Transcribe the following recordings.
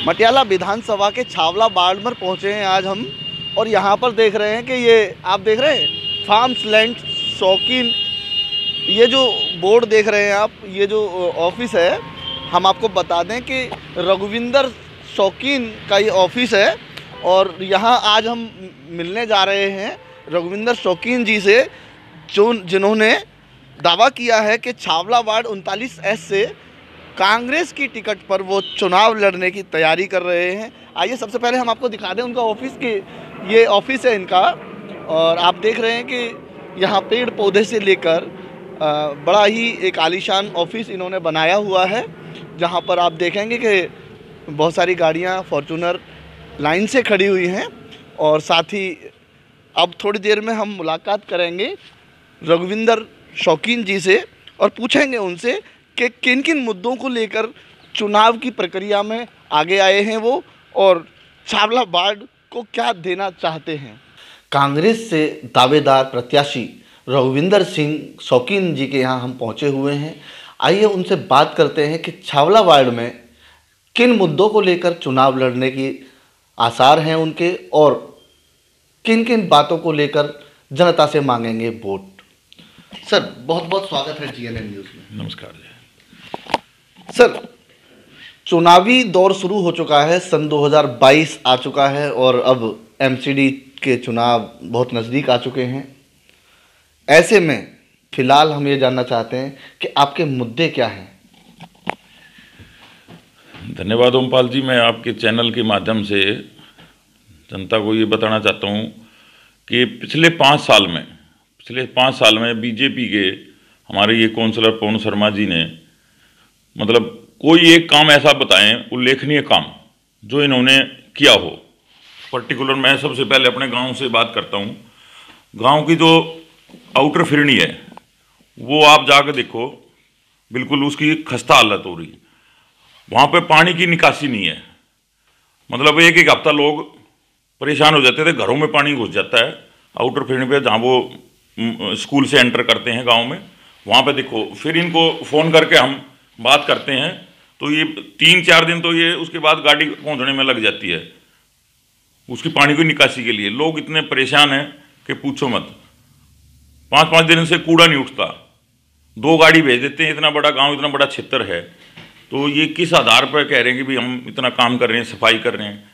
मटियाला विधानसभा के छावला वार्ड में पहुंचे हैं आज हम, और यहाँ पर देख रहे हैं कि ये आप देख रहे हैं फार्म्स लैंड शौकीन, ये जो बोर्ड देख रहे हैं आप, ये जो ऑफिस है, हम आपको बता दें कि रघुविंदर शौकीन का ये ऑफिस है। और यहाँ आज हम मिलने जा रहे हैं रघुविंदर शौकीन जी से, जिन्होंने दावा किया है कि छावला वार्ड 39S से कांग्रेस की टिकट पर वो चुनाव लड़ने की तैयारी कर रहे हैं। आइए सबसे पहले हम आपको दिखा दें उनका ऑफिस की, ये ऑफिस है इनका, और आप देख रहे हैं कि यहाँ पेड़ पौधे से लेकर बड़ा ही एक आलीशान ऑफिस इन्होंने बनाया हुआ है, जहाँ पर आप देखेंगे कि बहुत सारी गाड़ियाँ फॉर्चूनर लाइन से खड़ी हुई हैं। और साथ ही अब थोड़ी देर में हम मुलाकात करेंगे रघुविंदर शौकीन जी से और पूछेंगे उनसे कि किन किन मुद्दों को लेकर चुनाव की प्रक्रिया में आगे आए हैं वो, और छावला वार्ड को क्या देना चाहते हैं। कांग्रेस से दावेदार प्रत्याशी रघुविंदर सिंह शौकीन जी के यहाँ हम पहुँचे हुए हैं। आइए उनसे बात करते हैं कि छावला वार्ड में किन मुद्दों को लेकर चुनाव लड़ने की आसार हैं उनके, और किन किन बातों को लेकर जनता से मांगेंगे वोट। सर बहुत बहुत स्वागत है GNN न्यूज़ में। नमस्कार जी। सर, चुनावी दौर शुरू हो चुका है, सन 2022 आ चुका है और अब MCD के चुनाव बहुत नज़दीक आ चुके हैं। ऐसे में फिलहाल हम ये जानना चाहते हैं कि आपके मुद्दे क्या हैं। धन्यवाद ओमपाल जी। मैं आपके चैनल के माध्यम से जनता को ये बताना चाहता हूँ कि पिछले 5 साल में बीजेपी के हमारे ये काउंसलर पवन शर्मा जी ने मतलब कोई एक काम ऐसा बताएं, उल्लेखनीय काम जो इन्होंने किया हो। पर्टिकुलर मैं सबसे पहले अपने गांव से बात करता हूँ। गांव की जो आउटर फिरनी है वो आप जाकर देखो, बिल्कुल उसकी खस्ता हालत हो रही। वहाँ पे पानी की निकासी नहीं है। मतलब एक एक हफ्ता लोग परेशान हो जाते थे, घरों में पानी घुस जाता है। आउटर फिरनी पे जहाँ वो स्कूल से एंटर करते हैं गांव में, वहाँ पे देखो। फिर इनको फ़ोन करके हम बात करते हैं तो ये 3-4 दिन तो ये उसके बाद गाड़ी पहुँचने में लग जाती है उसकी पानी की निकासी के लिए। लोग इतने परेशान हैं कि पूछो मत। 5-5 दिन से कूड़ा नहीं उठता, 2 गाड़ी भेज देते हैं। इतना बड़ा गांव, इतना बड़ा क्षेत्र है, तो ये किस आधार पर कह रहे हैं कि भाई हम इतना काम कर रहे हैं, सफाई कर रहे हैं।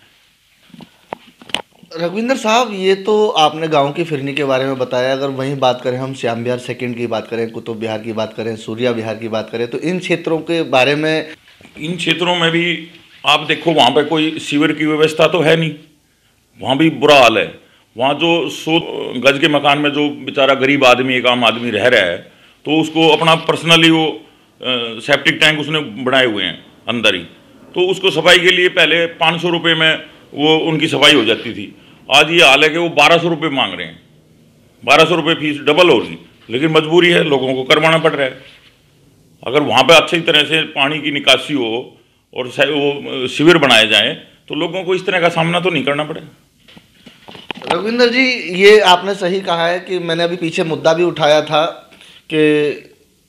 रघुविंदर साहब, ये तो आपने गांव की फिरनी के बारे में बताया। अगर वहीं बात करें, हम श्याम विहार सेकंड की बात करें, कुतुब विहार की बात करें, सूर्या विहार की बात करें, तो इन क्षेत्रों के बारे में, इन क्षेत्रों में भी आप देखो, वहाँ पे कोई सीवर की व्यवस्था तो है नहीं, वहाँ भी बुरा हाल है। वहाँ जो 100 गज के मकान में जो बेचारा गरीब आदमी, एक आम आदमी रह रहा है, तो उसको अपना पर्सनली वो सेप्टिक टैंक उसने बनाए हुए हैं अंदर ही, तो उसको सफाई के लिए पहले 500 रुपये में वो उनकी सफाई हो जाती थी। आज ये हाल है कि वो 1200 रुपये मांग रहे हैं। 1200 रुपये फीस डबल हो रही, लेकिन मजबूरी है, लोगों को करवाना पड़ रहा है। अगर वहाँ पे अच्छी तरह से पानी की निकासी हो और वो शिविर बनाए जाएं तो लोगों को इस तरह का सामना तो नहीं करना पड़ेगा। रघुविंदर जी, ये आपने सही कहा है कि मैंने अभी पीछे मुद्दा भी उठाया था कि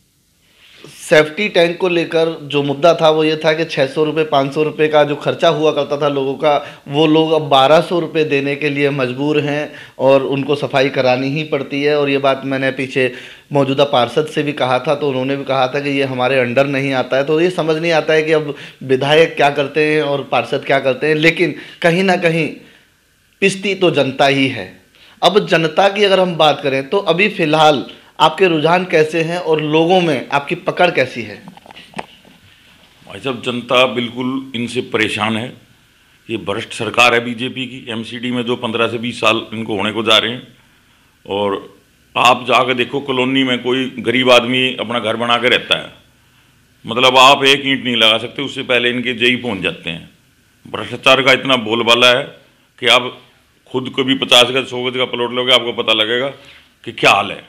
सेफ्टी टैंक को लेकर जो मुद्दा था वो ये था कि 600 रुपये 500 रुपये का जो खर्चा हुआ करता था लोगों का, वो लोग अब 1200 रुपये देने के लिए मजबूर हैं और उनको सफाई करानी ही पड़ती है। और ये बात मैंने पीछे मौजूदा पार्षद से भी कहा था, तो उन्होंने भी कहा था कि ये हमारे अंडर नहीं आता है। तो ये समझ नहीं आता है कि अब विधायक क्या करते हैं और पार्षद क्या करते हैं, लेकिन कहीं ना कहीं पिसती तो जनता ही है। अब जनता की अगर हम बात करें तो अभी फ़िलहाल आपके रुझान कैसे हैं और लोगों में आपकी पकड़ कैसी है। भाई साहब, जनता बिल्कुल इनसे परेशान है। ये भ्रष्ट सरकार है बीजेपी की। MCD में जो 15 से 20 साल इनको होने को जा रहे हैं, और आप जाकर देखो कॉलोनी में कोई गरीब आदमी अपना घर बना के रहता है, मतलब आप एक ईंट नहीं लगा सकते, उससे पहले इनके जेई पहुँच जाते हैं। भ्रष्टाचार का इतना बोलबाला है कि आप खुद को भी 50 गज 100 गज का प्लॉट लोगे, आपको पता लगेगा कि क्या हाल है।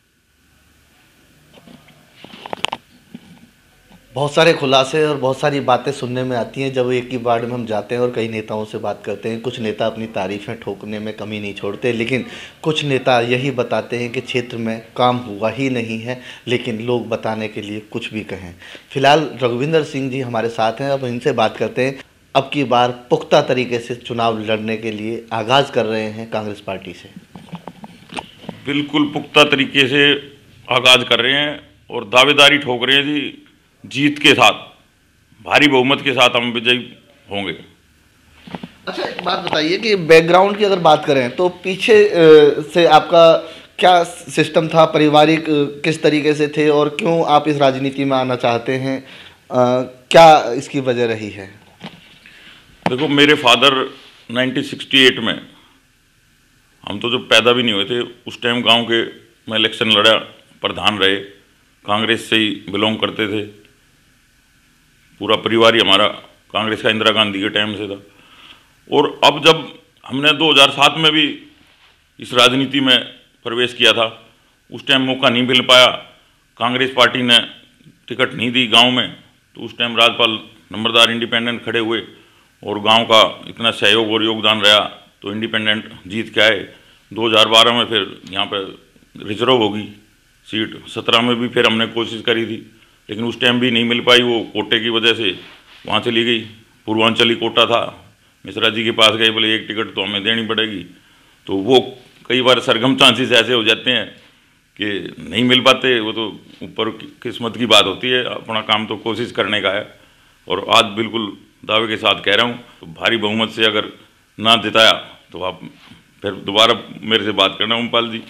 बहुत सारे खुलासे और बहुत सारी बातें सुनने में आती हैं जब एक ही वार्ड में हम जाते हैं और कई नेताओं से बात करते हैं। कुछ नेता अपनी तारीफ़ें ठोकने में कमी नहीं छोड़ते, लेकिन कुछ नेता यही बताते हैं कि क्षेत्र में काम हुआ ही नहीं है, लेकिन लोग बताने के लिए कुछ भी कहें। फिलहाल रघुविंदर सिंह जी हमारे साथ हैं, अब इनसे बात करते हैं। अब की बार पुख्ता तरीके से चुनाव लड़ने के लिए आगाज़ कर रहे हैं कांग्रेस पार्टी से? बिल्कुल पुख्ता तरीके से आगाज़ कर रहे हैं और दावेदारी ठोक रहे हैं जी, जीत के साथ, भारी बहुमत के साथ हम विजयी होंगे। अच्छा, एक बात बताइए कि बैकग्राउंड की अगर बात करें तो पीछे से आपका क्या सिस्टम था, पारिवारिक किस तरीके से थे और क्यों आप इस राजनीति में आना चाहते हैं? क्या इसकी वजह रही है? देखो, मेरे फादर 1968 में, हम तो जब पैदा भी नहीं हुए थे उस टाइम गांव के में इलेक्शन लड़ा, प्रधान रहे, कांग्रेस से ही बिलोंग करते थे, पूरा परिवार ही हमारा कांग्रेस का इंदिरा गांधी के टाइम से था। और अब जब हमने 2007 में भी इस राजनीति में प्रवेश किया था, उस टाइम मौका नहीं मिल पाया, कांग्रेस पार्टी ने टिकट नहीं दी गांव में, तो उस टाइम राजपाल नंबरदार इंडिपेंडेंट खड़े हुए और गांव का इतना सहयोग और योगदान रहा तो इंडिपेंडेंट जीत के आए। 2012 में फिर यहाँ पर रिजर्व होगी सीट, 17 में भी फिर हमने कोशिश करी थी, लेकिन उस टाइम भी नहीं मिल पाई, वो कोटे की वजह से वहाँ चली गई। पूर्वांचली कोटा था, मिश्रा जी के पास गए, बोले एक टिकट तो हमें देनी पड़ेगी। तो वो कई बार सरगम चांसेस ऐसे हो जाते हैं कि नहीं मिल पाते, वो तो ऊपर किस्मत की बात होती है, अपना काम तो कोशिश करने का है। और आज बिल्कुल दावे के साथ कह रहा हूँ, तो भारी बहुमत से अगर ना जिताया तो आप फिर दोबारा मेरे से बात करना ओमपाल जी।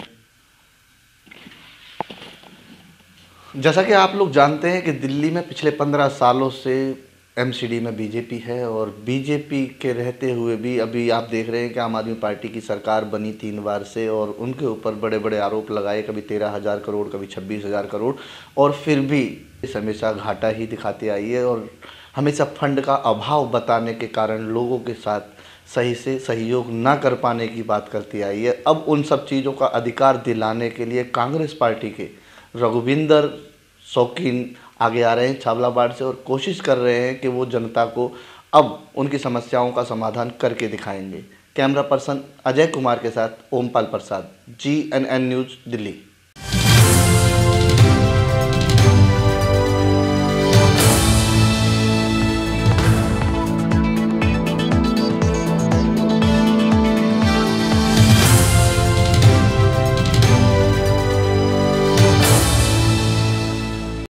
जैसा कि आप लोग जानते हैं कि दिल्ली में पिछले 15 सालों से एमसीडी में बीजेपी है और बीजेपी के रहते हुए भी अभी आप देख रहे हैं कि आम आदमी पार्टी की सरकार बनी 3 बार से और उनके ऊपर बड़े बड़े आरोप लगाए, कभी 13,000 करोड़, कभी 26,000 करोड़, और फिर भी इस हमेशा घाटा ही दिखाती आई है और हमेशा फंड का अभाव बताने के कारण लोगों के साथ सही से सहयोग ना कर पाने की बात करती आई है। अब उन सब चीज़ों का अधिकार दिलाने के लिए कांग्रेस पार्टी के रघुविंदर शौकीन आगे आ रहे हैं छावलाबाड़ से और कोशिश कर रहे हैं कि वो जनता को अब उनकी समस्याओं का समाधान करके दिखाएंगे। कैमरा पर्सन अजय कुमार के साथ ओमपाल प्रसाद, GNN न्यूज़, दिल्ली।